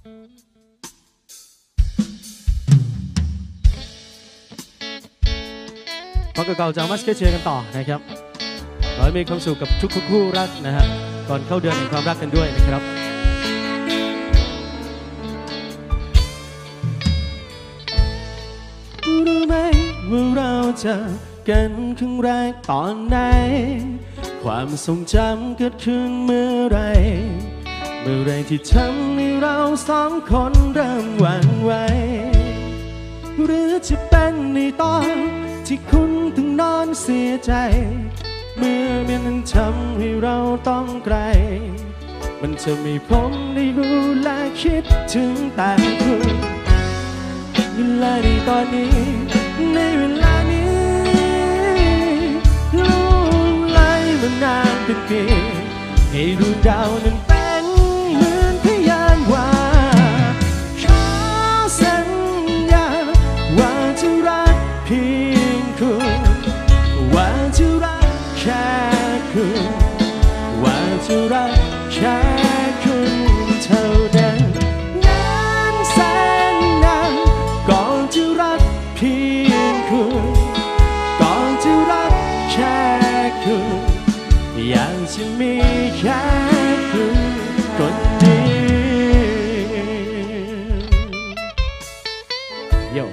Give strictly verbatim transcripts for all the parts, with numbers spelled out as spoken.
ฟังเก่าๆจากมัสเกเชียร์กันต่อนะครับขอให้มีความสุขกับทุกคู่รักนะฮะก่อนเข้าเดือนแห่งความรักกันด้วยนะครับรู้ไหมว่าเราเจอกันครั้งแรกตอนไหนความทรงจำเกิดขึ้นเมื่อไรเมื่อไรที่ทำให้เราสองคนเริ่มหวั่นไหวหรือจะเป็นในตอนที่คุณถึงนอนเสียใจเมื่อเมียนั้นทำให้เราต้องไกลมันจะไม่พ้นได้รู้และคิดถึงแต่คุณเวลาในตอนนี้ในเวลานี้ล่วงเลยมานานเป็นปีให้ดวงดาวนั้นเป็นเหมือนพยานว่าขอสัญญาว่าจะรักเพียงคุณว่าจะรักแค่คุณว่าจะรักแค่คุณเท่านั้นนานแสนนานก่อนจะรักเพียงคุณก่อนจะรักแค่คุณอยากจะมีแค่คุณคนเดียว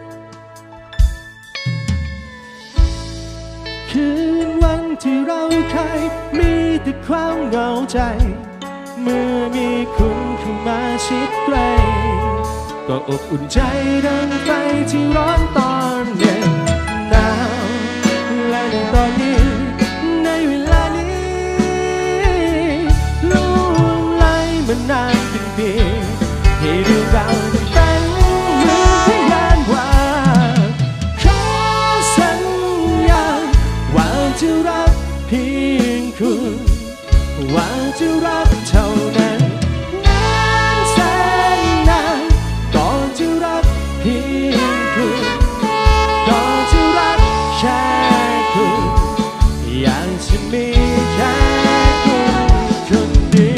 คืนวันที่เราเคยมีแต่ความเหงาใจเมื่อมีคุณเข้ามาชิดใกล้ก็อบอุ่นใจดังไฟที่ร้อนตอนเย็นหนาวและในตอนนี้ในเวลานี้ล่วงเลยมานานเป็นปีให้ดวงดาวเป็นเหมือนพยานว่าขอสัญญาว่าจะรักเพียงคุณว่าจะรักเท่านั้นนานแสนนานก่อนจะรักเพียงคุณก่อนจะรักแค่คุณอยากจะมีแค่คุณคนเดี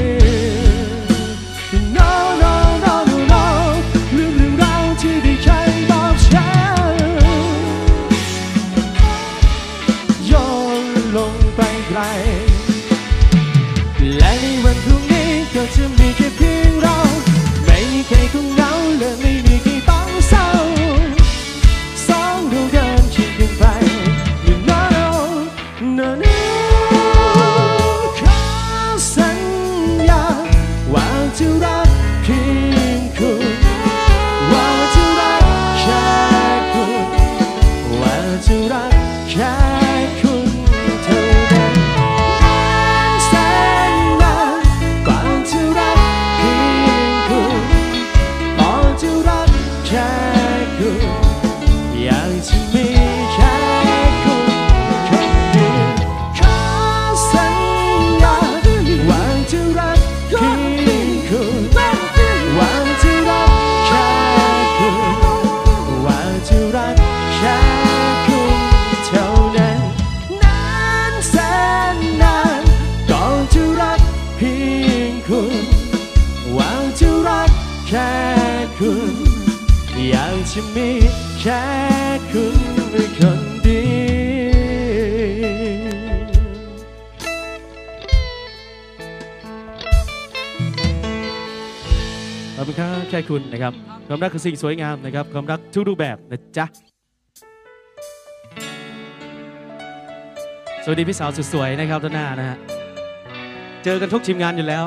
ยว No no no no no ลืมเรื่องราวที่ได้เคยบอกฉันโยนลงไปไกลและในวันพรุ่งนี้ก็จะมีแค่เพียงเราไม่มีใครคงเหงาและไม่มีใครต้องเศร้าสองดวงเดินเคียงกันไป No no no ขอสัญญาว่าจะรักเพียงคุณว่าจะรักแค่คุณว่าจะรักแค่คุณเท่านั้นนานแสนนานก่อนจะรักเพียงคุณก่อนจะรักแค่คุณอยากจะมีแค่คุณคนเดียวขอสัญญาว่าจะรักเพียงคุณว่าจะรักแค่คุณว่าจะรักแค่คุณเท่านั้นนานแสนนานก่อนจะรักเพียงคุณว่าจะรักแค่คุณอยากจะมีแค่คุณคนเดียวขอบคุณครับแค่คุณนะครับความรักคือสิ่งสวยงามนะครับความรักทุกรูปแบบนะจ๊ะสวัสดีพี่สาวสุดสวยนะครับต้นหน้านะฮะเจอกันทุกทีมงานอยู่แล้ว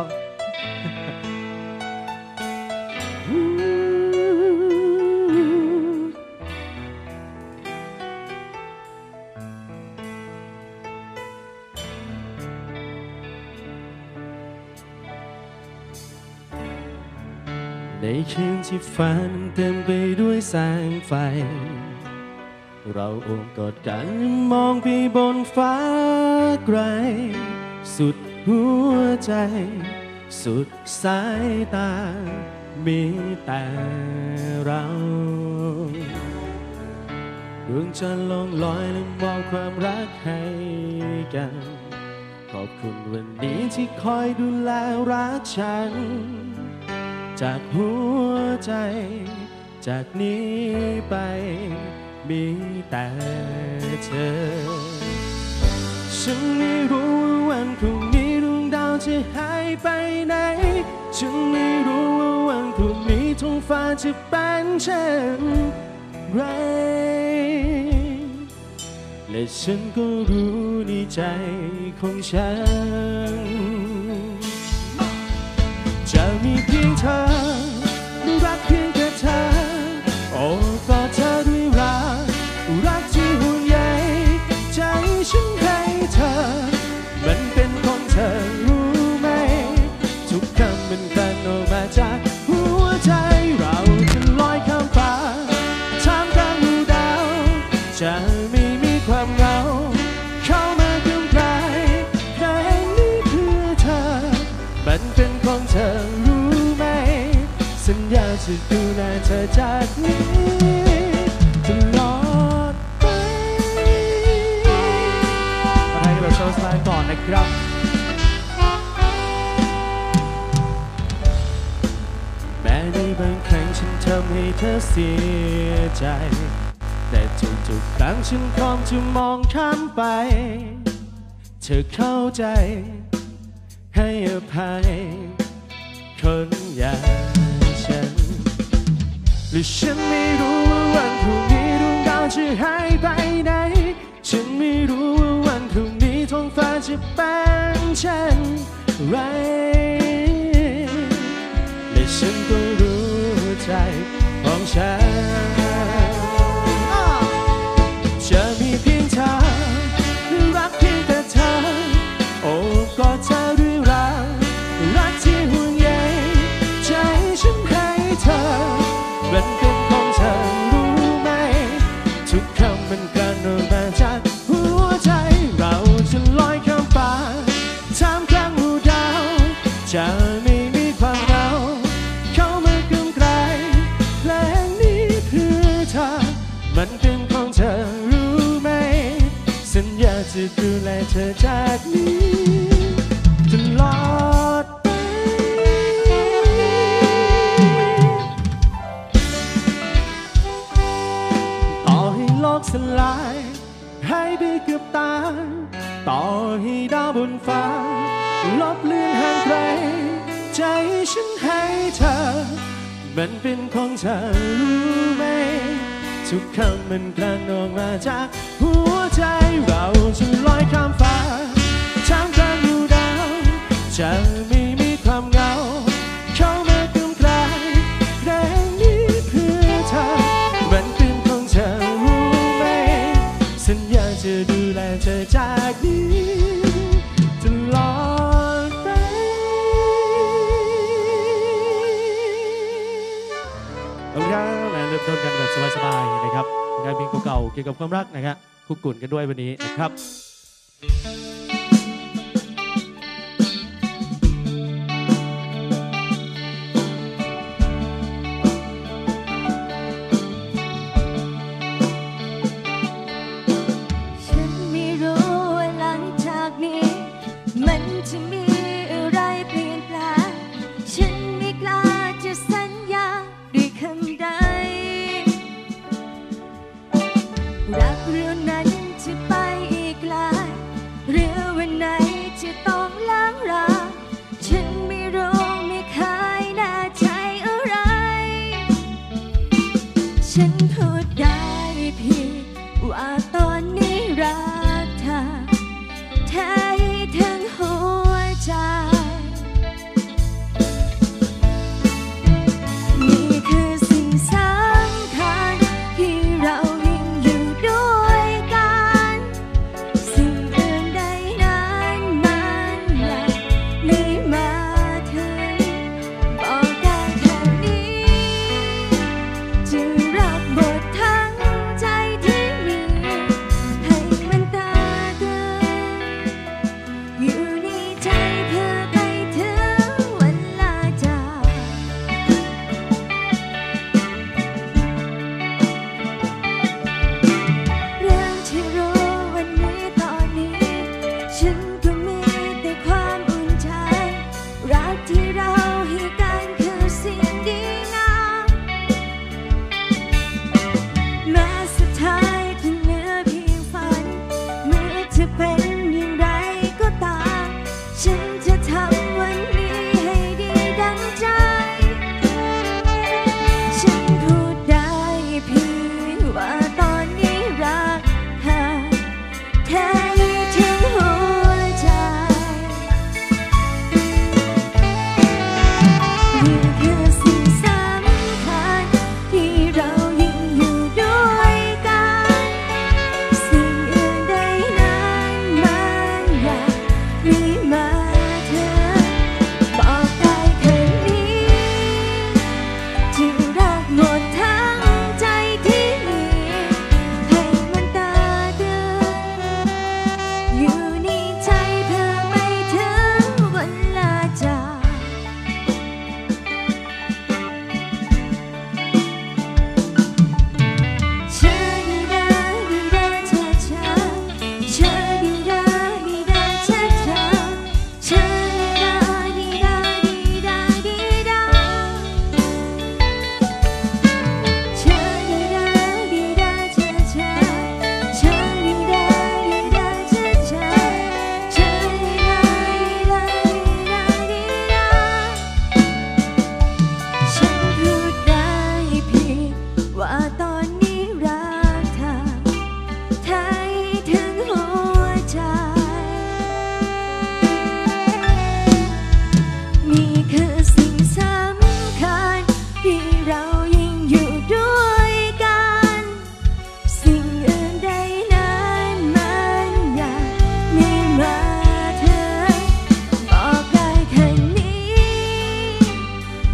ในคืนที่ฝันเต็มไปด้วยแสงไฟเราโอบกอดกันมองไปบนฟ้าไกลสุดหัวใจสุดสายตามีแต่เราดวงจันทร์ล่องลอยและมอบความรักให้กันขอบคุณวันนี้ที่คอยดูแลรักฉันจากหัวใจจากนี้ไปมีแต่เธอฉันไม่รู้ว่าวันพรุ่งนี้ดวงดาวจะหายไปไหนฉันไม่รู้ว่าวันพรุ่งนี้ท้องฟ้าจะเป็นเช่นไรและฉันก็รู้ในใจของฉันจะมีเพียงเธอรักเพียงแค่เธอโอ้กอดเธอด้วยรักรักที่ห่วงใยใจฉันให้เธอมันเป็นของเธอรู้ไหมทุกคำมันกลั่นออกมาจากหัวใจเราจะลอยข้ามฟ้าท่ามกลางหมู่ดาวจะไม่มีความเหงาเข้ามาเคียงใกล้เพลงนี้เพื่อเธอมันเป็นของเธอรู้ไหมสัญญาจะดูแลเธอจากนี้ตลอดไปมาให้แบบโชว์สไตล์ก่อนนะครับแม้ในบางครั้งฉันทำให้เธอเสียใจแต่ทุกๆครั้งฉันพร้อมจะมองข้ามไปเธอเข้าใจให้อภัยคนอย่างฉันและฉันไม่รู้ว่าวันพรุ่งนี้ดวงดาวจะหายไปไหนฉันไม่รู้ว่าวันพรุ่งนี้ท้องฟ้าจะเป็นเช่นไรและฉันก็รู้ใจของฉันจะมีเพียงเธอรักเพียงแต่เธอโอ้กอดเธอด้วยรักรักที่ห่วงใยใจฉันให้เธอมันเป็นของเธอรู้ไหมทุกคำมันกลั่นออกมาจากหัวใจเราจะลอยข้ามฟ้าท่ามกลางหมู่ดาวจะไม่มีความเหงาเข้ามาเคียงไกลเพลงนี้เพื่อเธอมันเป็นของเธอรู้ไหมสัญญาจะดูแลเธอจากนี้ตลอดไปต่อให้โลกสลายหายไปเกือบตายต่อให้ดาวบนฟ้าลบเลือนห่างไกลใจฉันให้เธอมันเป็นของเธอรู้ไหมทุกคำมันกลั่นออกมาจากหัวใจเราจะลอยข้ามฟ้าท่ามกลางหมู่ดาวจะไม่มีความเหงาเข้ามาเคียงไกลเพลงนี้เพื่อเธอมันเป็นของเธอรู้ไหมสัญญาจะดูแลเธอจากนี้ตลอดไปขอบคุณครับและเริ่มต้นกันแบบสบายๆนะครับงานเพลงเก่าๆเกี่ยวกับความรักนะครับคุกกุ่นกันด้วยวันนี้นะครับฉันไม่รู้ว่าหลังจากนี้มันจะมีอะไรเปลี่ยนแปลงฉันไม่กล้าจะสัญญาด้วยคำใดรักเรื่องนั้นจะไปอีกไกลหรือ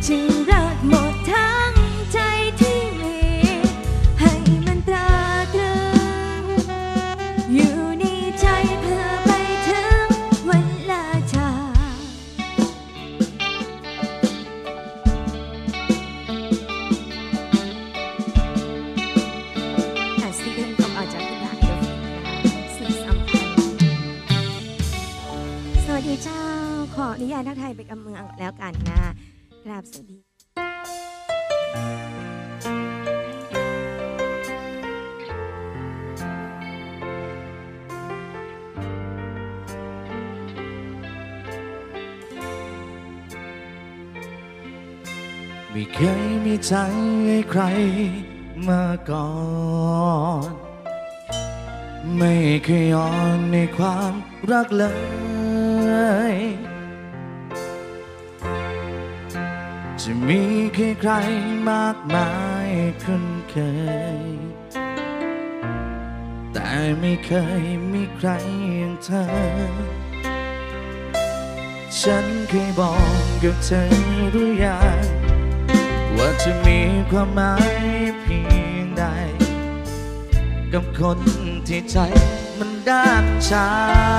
ฉันรักหมดทั้งใจที่มีให้มันตราตรึงอยู่ในใจเพื่อไปถึงวันลาจากอาจสิ่งที่ต้องออกจากกระดาษเดียวสิ่งสำคัญสวัสดีเจ้าขออนุญาตทักทายไปกับเมืองแล้วกันนะกราบสวัสดีไม่เคยมีใจให้ใครมาก่อนไม่เคยอ่อนในความรักเลยจะมีแค่ใครมากมายคุ้นเคยแต่ไม่เคยมีใครอย่างเธอฉันเคยบอกกับเธอหรือยังว่าจะมีความหมายเพียงใดกับคนที่ใจมันด้านชา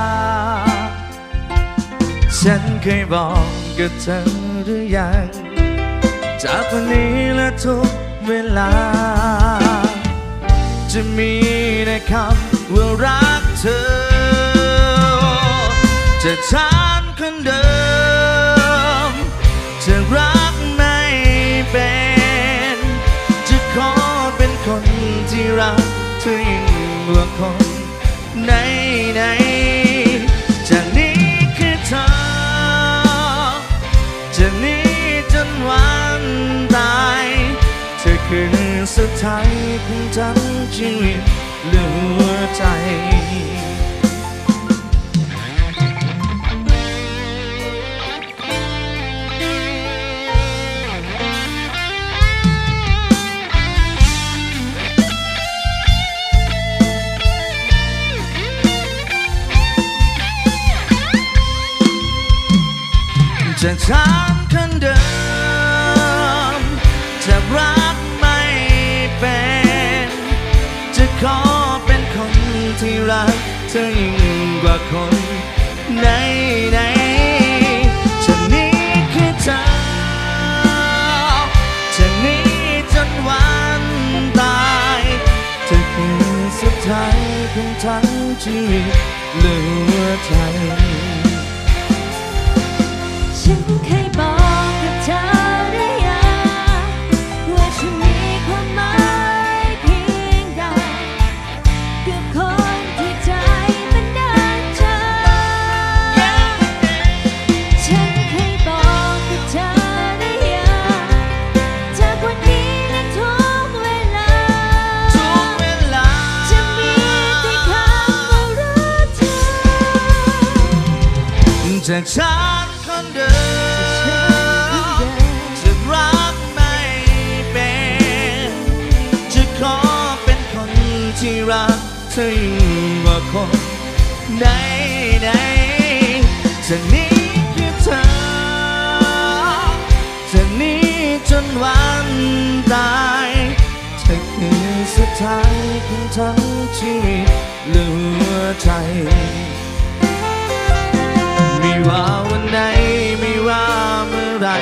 ฉันเคยบอกกับเธอหรือยังจากวันนี้และทุกเวลาจะมีแต่คำว่ารักเธอจะฉันคนเดิมจะรักไม่เป็นจะขอเป็นคนที่รักเธอยิ่งกว่าคนไหนไหนจากนี้คือเธอจากนี้จนวันตายเธอคือสุดท้ายของทั้งชีวิตเหลือใจจะฉันคนเดิมจะรักไม่เป็นจะขอเป็นคนที่รักเธอยิ่งกว่าคนไหนไหนจะนี้คือเธอจะนี้จนวันตายเธอคือสุดท้ายของทั้งชีวิตเหลือใจฉันเคยบอกกับเธอหรือยังว่าฉันมีความหมายเพียงใดกับคนที่ใจมันดังเธอฉันเคยบอกกับเธอหรือยังจากวันนี้และทุกเวลาจะมีแต่คำว่ารักเธอจากฉันคนเดิมจะรักไม่เป็นจะขอเป็นคนที่รักเธอยิ่งกว่าคนไหนไหนจากนี้คือเธอจากนี้จนวันตายเธอคือสุดท้ายของทั้งชีวิตเหลือใจไม่ว่าวันไหนไม่ว่าเมื่อไร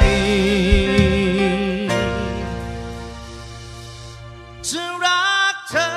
จะรักเธอ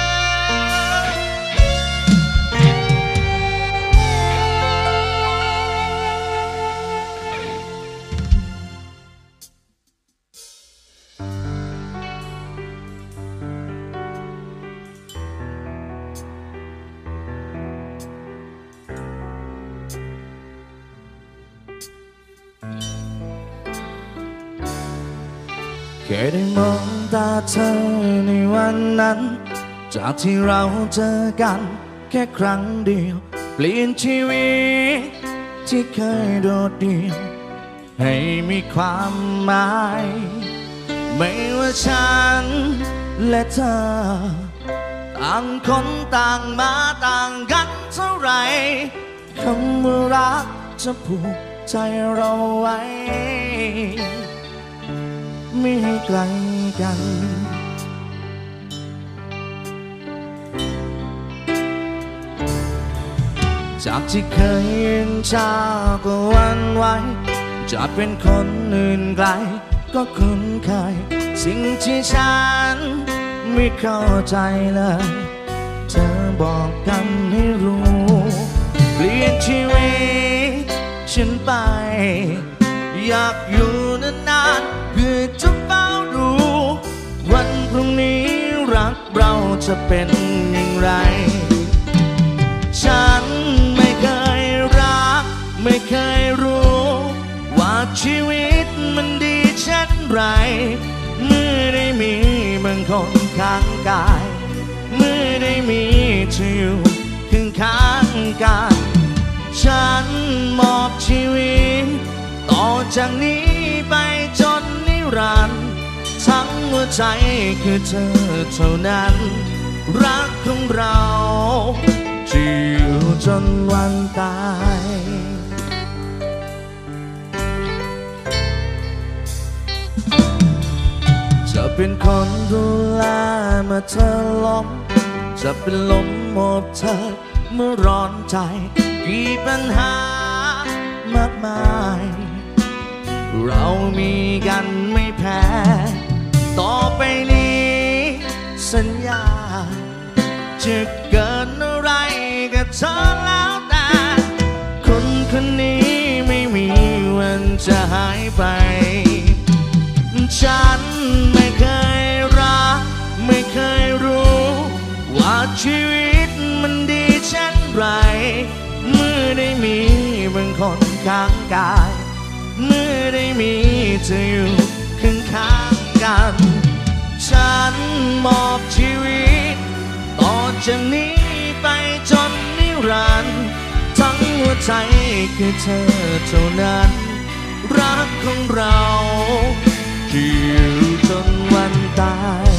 เคยได้มองตาเธอในวันนั้นจากที่เราเจอกันแค่ครั้งเดียวเปลี่ยนชีวิตที่เคยโดดเดี่ยวให้มีความหมายไม่ว่าฉันและเธอต่างคนต่างมาต่างกันเท่าไรคำว่ารักจะผูกใจเราไว้ไม่ให้ไกลกันจากที่เคยยืนชาก็หวั่นไหวจะเป็นคนอื่นไกลก็คุ้นเคยสิ่งที่ฉันไม่เข้าใจเลยเธอบอกกันให้รู้เปลี่ยนชีวิตฉันไปอยากอยู่นานๆเพื่อจะเฝ้าดูวันพรุ่งนี้รักเราจะเป็นอย่างไรฉันไม่เคยรักไม่เคยรู้ว่าชีวิตมันดีเช่นไรเมื่อได้มีบางคนข้างกายเมื่อได้มีเธออยู่ข้างข้างกันฉันมอบชีวิตต่อจากนี้ไปจนนิรันดร์ทั้งหัวใจคือเธอเท่านั้นรักของเราจะอยู่จนวันตายจะเป็นคนดูแลเมื่อเธอล้มจะเป็นลมโอบเธอเมื่อร้อนใจกี่ปัญหามากมายเรามีกันไม่แพ้ต่อไปนี้สัญญาจะเกิดอะไรกับเธอแล้วแต่คนคนนี้ไม่มีวันจะหายไปฉันไม่เคยรักไม่เคยรู้ว่าชีวิตมันดีเช่นไรเมื่อได้มีบางคนข้างกายเมื่อได้มีเธออยู่ข้างข้างกันฉันมอบชีวิตต่อจากนี้ไปจนนิรันดร์ทั้งหัวใจคือเธอเท่านั้นรักของเราจะอยู่จนวันตาย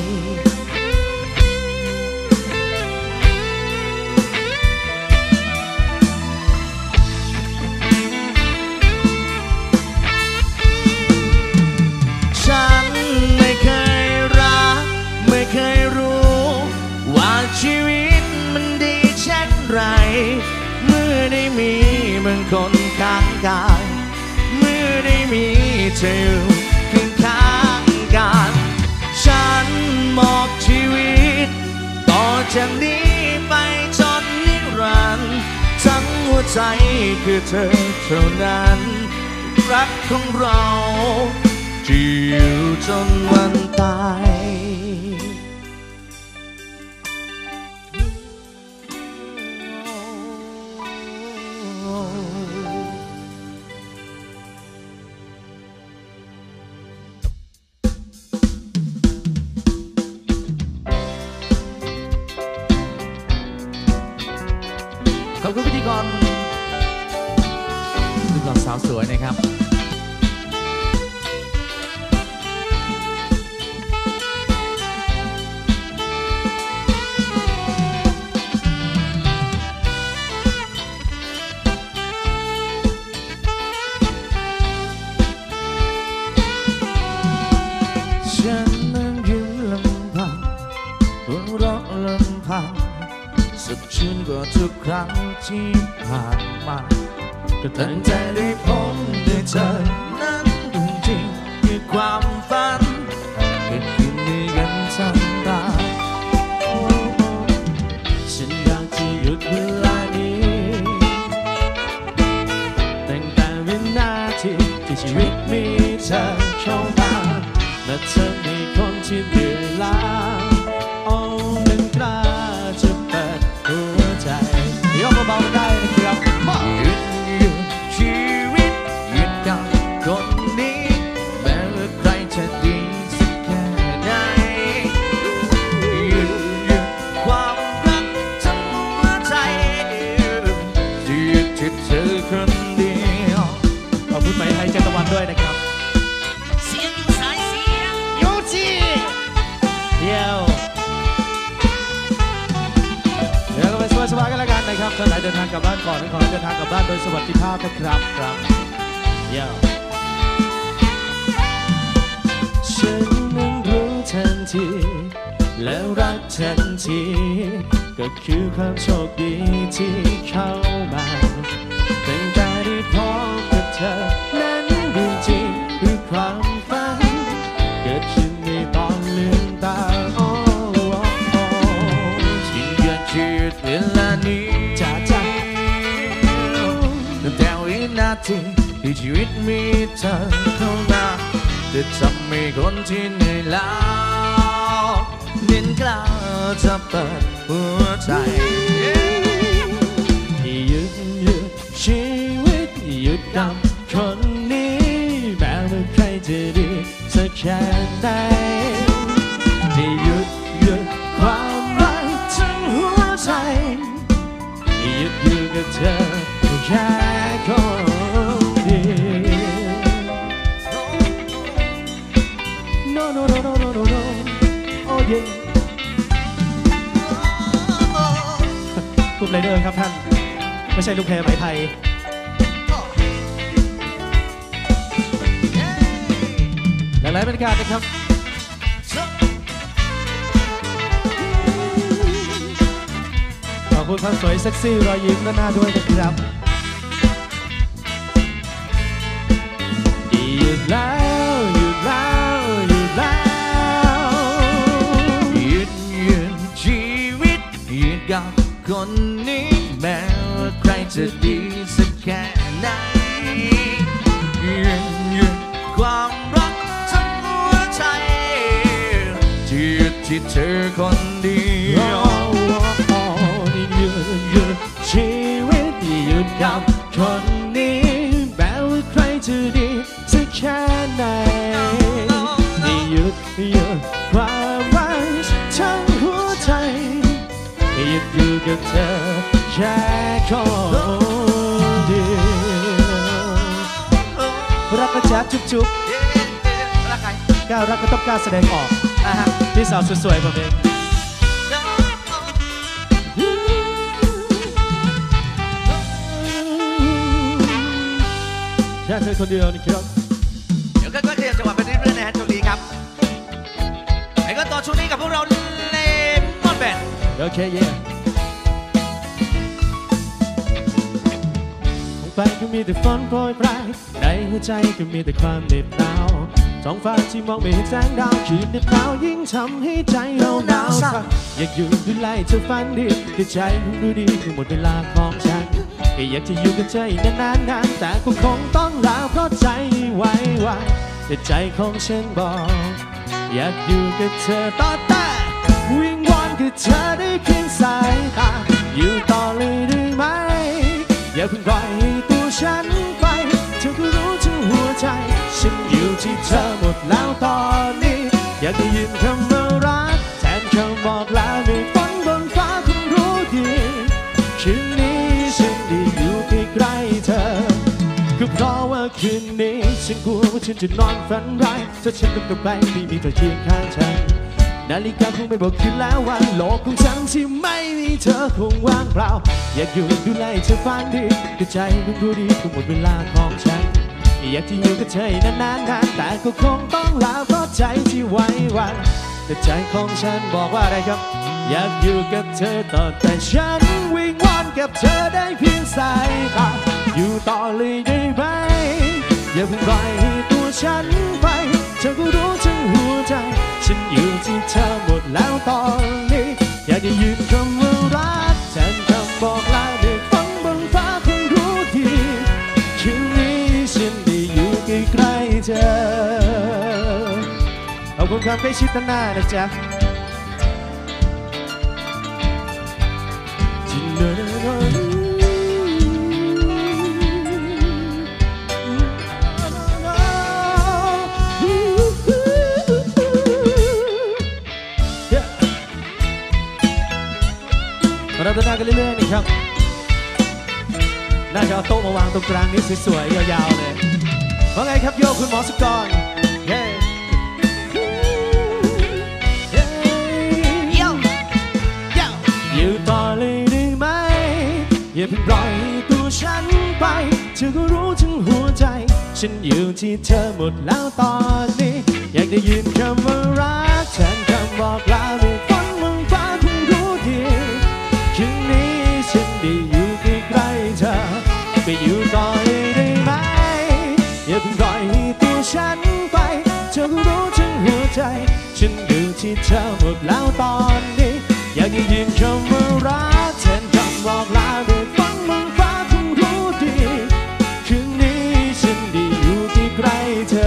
ฉันไม่เคยรักไม่เคยรู้ว่าชีวิตมันดีเช่นไรเมื่อได้มีบางคนข้างกายเมื่อได้มีเธออยู่ข้างข้างกันฉันมอบชีวิตต่อจากนี้ไปจนนิรันดร์ทั้งหัวใจคือเธอเท่านั้นรักของเราจะอยู่จนวันตายขอบคุณพิธีกรพิธีกรสาวสวยนะครับฉันนั่งยิ้มลำพังหัวเราะลำพังสดชื่นกว่าทุกครั้งที่ผ่านมาก็ตั้งใจได้พบได้เจอนั้นจริงๆคือความฝันเกิดขึ้นด้วยกันทั้งตาฉันอยากจะหยุดเวลานี้ตั้งแต่วินาทีที่ชีวิตมีเธอเข้ามาและเธอมีคนที่เหนื่อยล้าโอ้นั้นกล้าจะเปิดหัวใจยกเบาๆได้นะครับหยุดหยุดชีวิตหยุดกับคนนี้แม้ว่าใครจะดีสักแค่ไหนหยุดหยุดความรักทั้งหัวใจหยุดที่เธอคนเดียวขอบคุณไหมไทยจักรวาลด้วยนะครับเสียงสายเสียงโยจีเดียวเดี๋ยวก็ไปสบายๆกันแล้วกันนะครับท่านไหนเดินทางกลับบ้านก่อนขอให้เดินทางกลับบ้านโดยสวัสดิภาพนะครับครับเดี๋ยวทีแล้วรักทันทีก็คือความโชคดีที่เข้ามาตั้งแต่ได้พบกับเธอนั้นเรื่องจริงคือความฝันเกิดขึ้นในตอนลืมตาโอ้ที่เกิดชีวิตเวลานี้จ้าจ้าตั้งแต่วินาทีที่ชีวิตมีเธอเข้ามาจะทำให้คนที่เหนื่อยล้าเดินกล้าจะเปิดหัวใจหยุดหยุดชีวิตหยุดกับคนนี้แม้ว่าใครจะดีสักแค่ไหนหยุดหยุดความรักทั้งหัวใจหยุดอยู่กับเธอแค่คนเดียว No no no no no no no oh yeah กลุ่มไรเดอร์ครับท่านไม่ใช่ลูกแพรไหมไทยหลายๆบรรยากาศนะครับขอบคุณความสวยเซ็กซี่รอยยิ้มด้านหน้าด้วยนะครับหยุดแล้วหยุดแล้วหยุดแล้วหยุดหยุดชีวิตหยุดกับคนนี้แม้ว่าใครจะดีสักแค่ไหนหยุดหยุดความรักทั้งหัวใจที่หยุดที่เธอคนเดียวหยุดหยุดชีวิตหยุดกับคนนี้แม้ว่าใครจะดีสักแค่ไหนหยุดหยุดความรักทั้งหัวใจหยุดอยู่กับเธอแค่คนเดียวรักกระจัดจุ๊บจุ๊บรักใครก้าวรักก็ต้องกล้าแสดงออกนะฮะที่สาวสวยๆผมเองแค่เธอคนเดียวนี่ครับเดี๋ยวก็เรียนจังหวะไปเรื่อยๆนะฮะช่วงนี้ครับไอ้ก็ต่อช่วงนี้กับพวกเราเลมอนแบนโอเคเย่ไปก็มีแต่ฝนโปรยปลายในหัวใจก็มีแต่ความเหน็บหนาวท้องฟ้าที่มองไม่เห็นแสงดาวคืนเหน็บหนาวยิ่งทำให้ใจเราหนาวสั่นอยากอยู่ดูแลเธอฝันดีแต่ใจคงดูดีคือหมดเวลาของฉันอยากจะอยู่กับเธออีกนานๆแต่ก็คงต้องลาเพราะใจไว้ไว้แต่ใจของฉันบอกอยากอยู่กับเธอต่อแต่วิงวอนกับเธอได้เพียงสายตาอยู่ต่อเลยได้ไหมอย่าเพิ่งปล่อยให้ตัวฉันไปเธอก็รู้ทั้งหัวใจฉันอยู่ที่เธอหมดแล้วตอนนี้อยากได้ยินคำว่ารักแทนคำบอกลาในฝันบนฟ้าคงรู้ดีคืนนี้ฉันได้อยู่ใกล้ๆเธอก็เพราะว่าคืนนี้ฉันกลัวว่าฉันจะนอนฝันร้ายถ้าฉันต้องกลับไปไม่มีเธอเคียงข้างฉันนาฬิกาคงไม่บอกคืนแล้ววันโลกของฉันที่ไม่มีเธอคงว่างเปล่าอยากอยู่ดูแลเธอฝันดีแต่ใจคงรู้ดีคงหมดเวลาของฉันอยากจะอยู่กับเธอนานๆแต่ก็คงต้องลาเพราะใจที่ไว้วันแต่ใจของฉันบอกว่าอะไรครับอยากอยู่กับเธอต่อแต่ฉันวิงวอนกับเธอได้เพียงสายตาอยู่ต่อเลยได้ไหมอย่าเพิ่งปล่อยให้ตัวฉันไปเธอก็รู้ทั้งหัวใจฉันอยู่ที่เธอหมดแล้วตอนนี้อยากจะยืนคำว่ารักแทนคำบอกลาด้วยฝันบนฟ้าคงรู้ดีคืนนี้ฉันได้อยู่ใกล้ๆเธอขอบคุณความใกล้ชิดด้านหน้านะจ๊ะเราเดินหน้ากันเรื่อยๆนี่ครับน่าจะเอาโต๊ะมาวางตรงกลางนี้สวยๆยาวๆเลยว่าไงครับโยคุณหมอสุกรเย้อยู่ต่อเลยได้ไหมอย่าเพิ่งปล่อยตัวฉันไปเธอก็รู้ทั้งหัวใจฉันอยู่ที่เธอหมดแล้วตอนนี้อยากได้ยินคำว่ารักแทนคำเธอหมดแล้วตอนนี้อยากจะยืนคำว่ารักแทนคำบอกลาด้วยฟังมึงฟ้าคงรู้ดีคืนนี้ฉันได้อยู่ที่ใกล้เธอ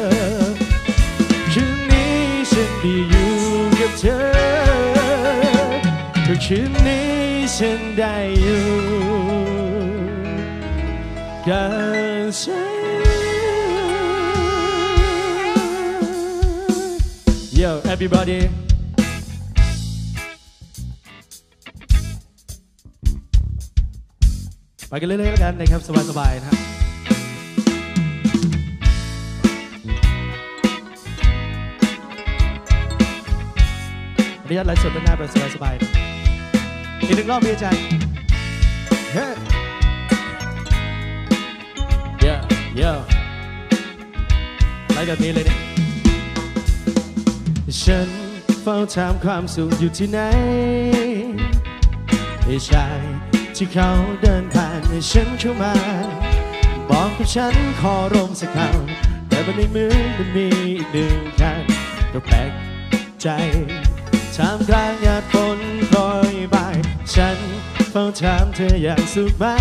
คืนนี้ฉันได้อยู่กับเธอคืนนี้ฉันได้อยู่กับเธอ Yo everybody ไปกันเรื่อยๆแล้วกันนะครับสบายๆนะฮะอนุญาตไลฟ์สดด้านหน้าแบบสบายๆนะอีกหนึ่งรอบพี่อาจารย์เฮ้ยเยอะเยอะไลฟ์แบบนี้เลยเนี่ยฉันเฝ้าถามความสุขอยู่ที่ไหนไอ้ชายที่เขาเดินผ่านให้ฉันเข้ามาบอกกับฉันขอร่มสักคำแต่บนในมือมันมีอีกหนึ่งคันก็แปลกใจท่ามกลางหยาดฝนโปรยปลายฉันเฝ้าถามเธออยากสุขไหม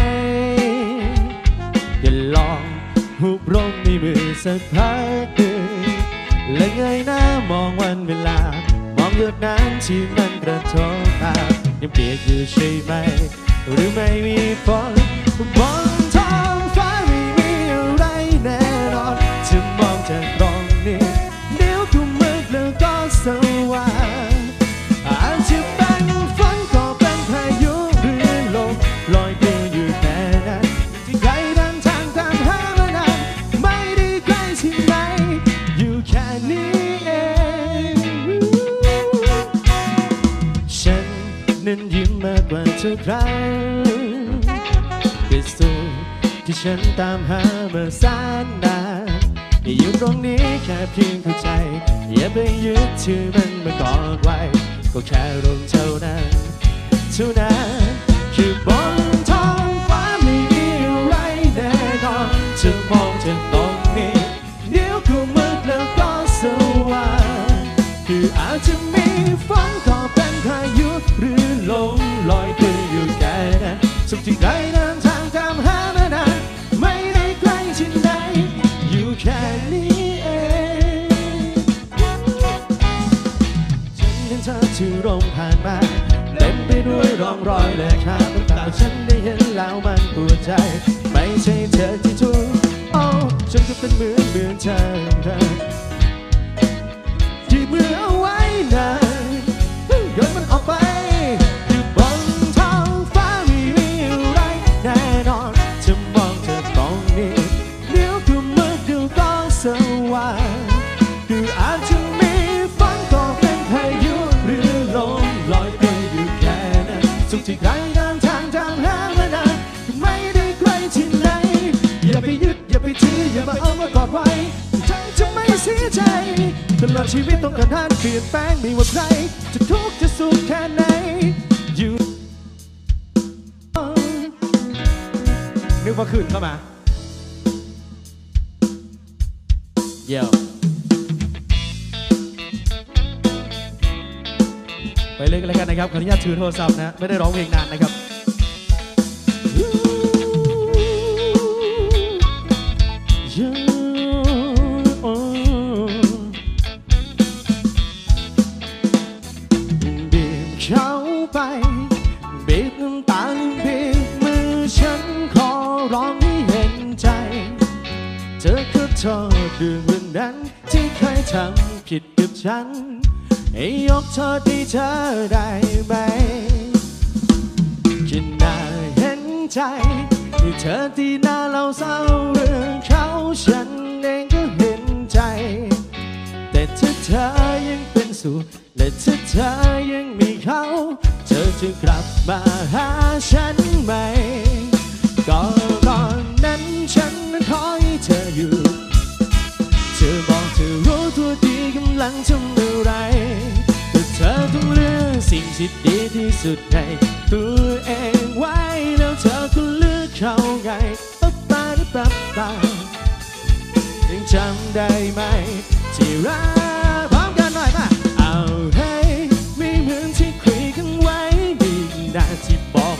อย่าลองหุบร่มในมือสักพักหนึ่งและเงยหน้ามองวันเวลามองหยดน้ำที่มันกระทบตายังเปียกอยู่ใช่ไหมหรือไม่มีฝนบนท้องฟ้าไม่มีอะไรแน่นอนจะมองจากตรงนี้เดี๋ยวก็มืดแล้วก็สว่างอาจจะเป็นฝนก็เป็นพายุหรือลมลอยเกลื่อนอยู่แค่นั้นที่ใครเดินทางตามหามานานไม่ได้ใกล้ที่ไหนอยู่แค่นี้เองฉันนั้นยิ้มมากกว่าทุกครั้งเป็นสุขที่ฉันตามหามาแสนนานอยู่ตรงนี้แค่เพียงเข้าใจอย่าไปยึดถือมันมากอดไว้ก็แค่ลมเท่านั้นเท่านั้นคือบนท้องฟ้าไม่มีอะไรแน่นอนจะมองจากตรงนี้เดี๋ยวก็มืดแล้วก็สว่างคืออาจจะมีฝนก็เป็นพายุหรือลมลอยเกลื่อนอยู่แค่นั้นสุขที่ใครเดินทางตามหามานานไม่ได้ไกลที่ไหนอยู่แค่นี้เองฉันเห็นเธอที่ร่มผ่านมาเต็มไปด้วยร่องรอยและคราบน้ำตาฉันได้เห็นแล้วมันปวดใจไม่ใช่เธอที่ทุกข์โอ้ฉันก็เป็นเหมือนเหมือนเธอเธอที่มือเอาไว้นานโยนมันออกไปอยู่บนท้องฟ้าไม่มีอะไรแน่นอนจะมองจากตรงนี้เดี๋ยวก็มืดเดี๋ยวก็สว่างคืออาจจะมีฝนก็เป็นพายุหรือลมลอยไปอยู่แค่นั้นสุขที่ใครเดินทางตามหามานานไม่ได้ไกลที่ไหนอย่าไปยึดอย่าไปถืออย่ามาเอามากอดไว้ฉันจะไม่เสียใจตลอดชีวิตต้องการทานเปลี่ยนแปลงไม่ว่าใครจะทุกข์จะสุขแค่ไหนอยู่นึกว่าขึ้นเข้ามาเยี่ยมไปเล่นกันแล้วกันนะครับขออนุญาตถือโทรศัพท์นะไม่ได้ร้องเพลงนานนะครับเข้าไปบีบน้ำตาบีบมือฉันขอร้องให้เห็นใจเธอก็โทษเรื่องวันนั้นที่เคยทำผิดกับฉันให้ยกโทษให้เธอได้ไหมคิดน่าเห็นใจที่เธอที่น่าเล่าเศร้าเรื่องเขาฉันเองก็เห็นใจแต่ถ้าเธอยังเป็นสุขและถ้าเธอยังมีเขาเธอจะกลับมาหาฉันไหมก่อนตอนนั้นฉันนั้นคอยเธออยู่เธอบอกเธอรู้ตัวดีกำลังทำอะไรแต่เธอต้องเลือกสิ่งที่ดีที่สุดให้ตัวเองไว้แล้วเธอก็เลือกเขาไงปั๊บตาดิปั๊บตายังจำได้ไหมที่รักพร้อมกันหน่อยป่ะเอา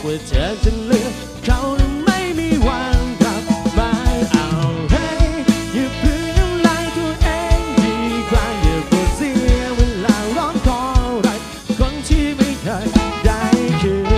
ว่าเธอจะเลือกเขาหรือไม่มีวันกลับมาเอาให้อย่าเพิ่งน้ำลายตัวเองดีกว่าอย่าปวดเสียเวลาร้องขอรักคนที่ไม่เคยได้คืน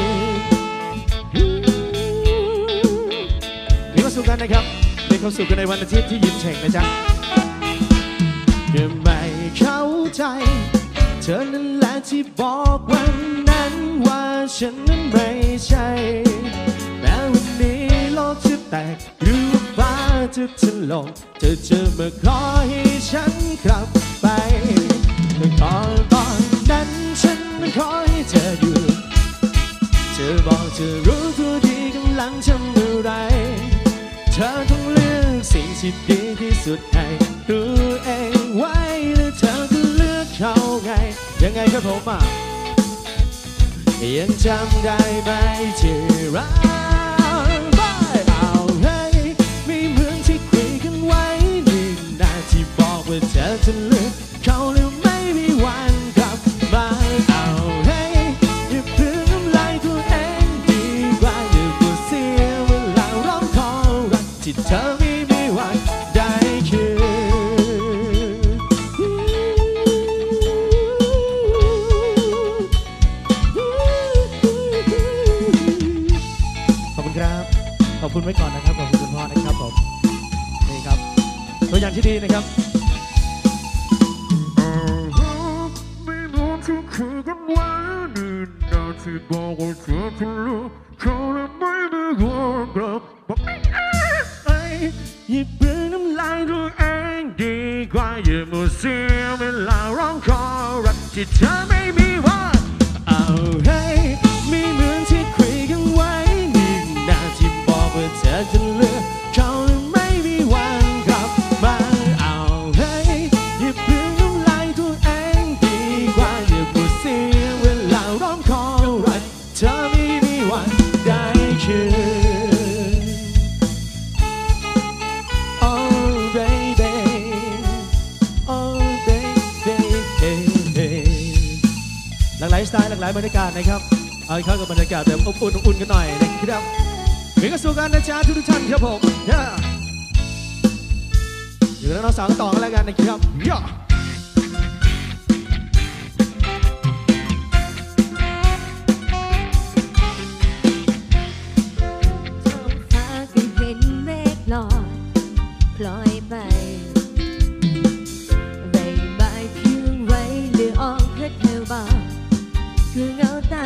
มีความสุขกันนะครับมีความสุขกันในวันอาทิตย์ที่ยิ้มแฉ่งนะจ๊ะก็ไม่เข้าใจเธอนั่นแหละที่บอกวันนั้นว่าฉันนั้นไม่ใช่แม้วันนี้โลกจะแตกหรือว่าฟ้าจะถล่มเธอจะมาขอให้ฉันกลับไปแต่ตอนตอนนั้นฉันขอให้เธออยู่เธอบอกเธอรู้ตัวดีกำลังทำอะไรเธอต้องเลือกสิ่งที่ดีที่สุดให้ตัวเองไว้แล้วเธอก็เลือกเขาไงยังไงครับผมอ่ะยังจำได้ไหมที่รักไม่เอาให้ไม่เหมือนที่คุยกันไว้นี่นาที่บอกว่าเธอจะเลือกเขาแล้วไม่มีวันกลับมาเอาให้อย่าเพิ่งน้ำลายตัวเองดีกว่าอย่าปวดเสียเวลาร้องขอรักที่เธอไม่มีวันได้คืนขอบคุณไว้ก่อนนะครับขอบคุณคุณพ่อนะครับผมนี่ครับตัวอย่างที่ดีนะครับไม่รู้ที่คุยกันไว้นี่นาที่บอกว่าเธอจะรู้เขาและไม่ได้บอกกลับไอ้หยิบปืนน้ำลายตัวเองดีกว่าอย่ามัวเสียเวลาร้องขอรักที่เธอไม่มีวันเอาให้ไม่เหมือนที่คุยกันไว้นี่นาที่บอกว่าเธอจะเลือกเขาไม่มีวันกลับมาเอาให้อย่าเพิ่งน้ำลายตัวเองดีกว่าอย่าปวดเสียเวลาร้องขอรักเธอไม่มีวันได้คืน Oh baby Oh baby หลากหลายสไตล์หลากหลายบรรยากาศนะครับเอาเข้ากับบรรยากาศแบบอบอุ่นอบอุ่นกันหน่อยนะครับมีกระสุนกันนะจ๊ะทุกท่านครับผมอยู่กับเราสาวต่อกันแล้วกันนะครับย่าท้องฟ้าก็เห็นเมฆลอยพลอยไปใบไม้พิ้วไว้เลือออกเพชรเทวาคือเงาตา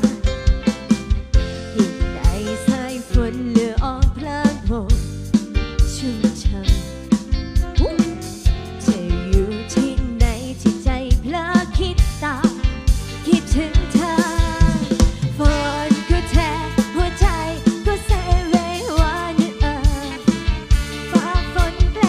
ยิ่งในสายฝนเลือออกพลางโผล่ชุ่มช่ำจะอยู่ที่ไหนที่ใจเพลอคิดตามคิดถึงเธอฝนก็แทบหัวใจก็เซเววานเออฟ้าฝนแปร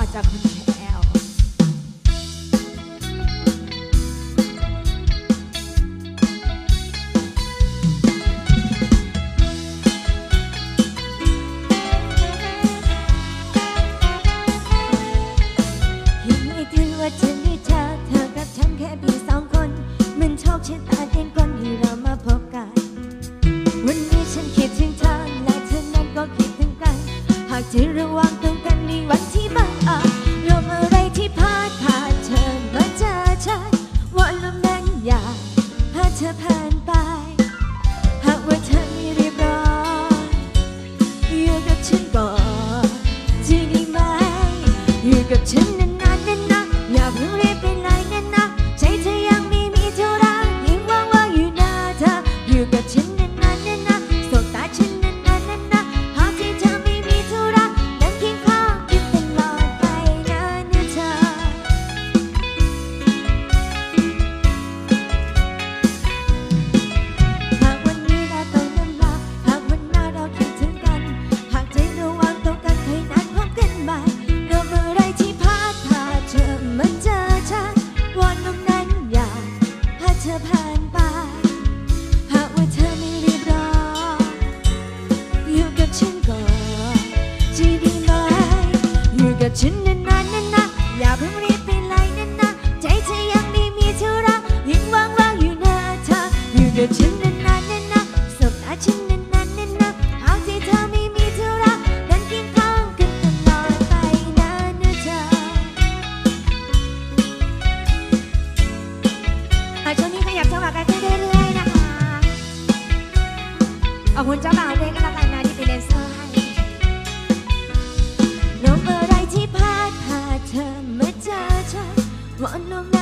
จากคนแถวยังไม่ถึงว่าจะได้เจอเธอกับฉันแค่เพียงสองคนมันโชคชะตาเดินคนให้เรามาพบกันวันนี้ฉันคิดถึงเธอและเธอนั้นก็คิดถึงกันหากจะระวังตรงกันในวันที่บังเอิญลมอะไรที่พัดพาเธอมาเจอฉันว่าลมนั้นอยากพาเธอผ่านไปหากว่าเธอไม่รีบร้อนอยู่กับฉันก่อนจะได้ไหมอยู่กับฉันนานๆนานๆอย่าเพิ่งรีบไปไหนนะใจเธอยังไม่มีเท่าไรยังว่างๆอยู่หน้าเธออยู่กับฉันนานๆนานๆสบตาฉันนานๆนานๆหากที่เธอไม่มีเท่าไรนั่งเคียงข้างกันตลอดไปนะนะเธอหากวันนี้เราต้องนำลาหากวันหน้าเราคิดถึงกันหากใจระวังตรงกันเคยนัดพบกันใหม่ลมอะไรที่พัดพาเธอมาเจอฉันวอนลมนั้นอยากพาเธอผ่านไปหากว่าเธอไม่รีบร้อนอยู่กับฉันก่อนจะได้ไหมอยู่กับฉันนานๆนานๆอย่าเพิ่งรีบไปไหนนะใจเธอยังไม่มีเท่าไรยังว่างๆอยู่หน้าเธออยู่กับฉันนานๆนานๆสบตาฉันนานๆนานๆหากที่เธอไม่มีเท่าไรนั่งเคียงข้างกันตลอดไปนะนะเธออ่ะช่วงนี้ขยับจังหวะกันเรื่อยๆนะคะขอบคุณเจ้าบ่าวด้วยกันแล้วกันนะที่เป็นแดนเซอร์ให้ลมอะไรที่พัดพาเธอมาเจอฉันวอนลม